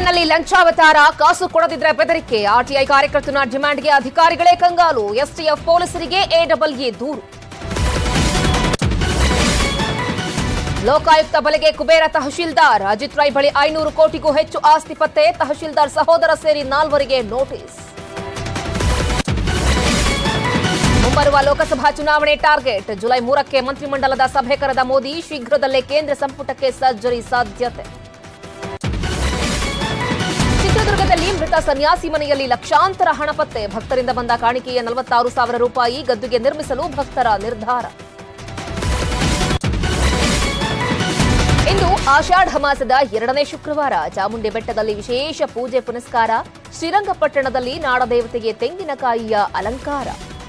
ಬೆಂಗಳೂರಿನಲ್ಲಿ ಲಂಚಾವತಾರ, ಕಾಸು ಕೊಡದಿದ್ರೆ ಬೆದರಿಕೆ. ಆರ್ಟಿಐ ಕಾರ್ಯಕರ್ತನ ಡಿಮ್ಯಾಂಡ್ಗೆ ಅಧಿಕಾರಿಗಳೇ ಕಂಗಾಲು. ಎಸ್ಟಿಎಫ್ ಪೊಲೀಸರಿಗೆ ಎಎಎ ದೂರು. ಲೋಕಾಯುಕ್ತ ಬಲೆಗೆ ಕುಬೇರ ತಹಶೀಲ್ದಾರ್. ಅಜಿತ್ ರೈ ಬಳಿ 500 ಕೋಟಿಗೂ ಹೆಚ್ಚು ಆಸ್ತಿ ಪತ್ತೆ. ತಹಶೀಲ್ದಾರ್ ಸಹೋದರ ಸೇರಿ 4 ನೋಟಿಸ್. ಮುಂಬರುವ ಲೋಕಸಭಾ ಚುನಾವಣೆ ಟಾರ್ಗೆಟ್. ಜುಲೈ 3ಕ್ಕೆ ಮಂತ್ರಿಮಂಡಲದ ಸಭೆ ಕರೆದ ಮೋದಿ. ಶೀಘ್ರದಲ್ಲೇ ಕೇಂದ್ರ ಸಂಪುಟಕ್ಕೆ ಸರ್ಜರಿ ಸಾಧ್ಯತೆ. ಚಿತ್ರದುರ್ಗದಲ್ಲಿ ಮೃತ ಸನ್ಯಾಸಿ ಮನೆಯಲ್ಲಿ ಲಕ್ಷಾಂತರ ಹಣ ಪತ್ತೆ. ಭಕ್ತರಿಂದ ಬಂದ ಕಾಣಿಕೆಯ 46,000 ರೂಪಾಯಿ. ಗದ್ದುಗೆ ನಿರ್ಮಿಸಲು ಭಕ್ತರ ನಿರ್ಧಾರ. ಇಂದು ಆಷಾಢ ಮಾಸದ 2ನೇ ಶುಕ್ರವಾರ. ಚಾಮುಂಡಿ ಬೆಟ್ಟದಲ್ಲಿ ವಿಶೇಷ ಪೂಜೆ ಪುನಸ್ಕಾರ. ಶ್ರೀರಂಗಪಟ್ಟಣದಲ್ಲಿ ನಾಡದೇವತೆಗೆ ತೆಂಗಿನಕಾಯಿಯ ಅಲಂಕಾರ.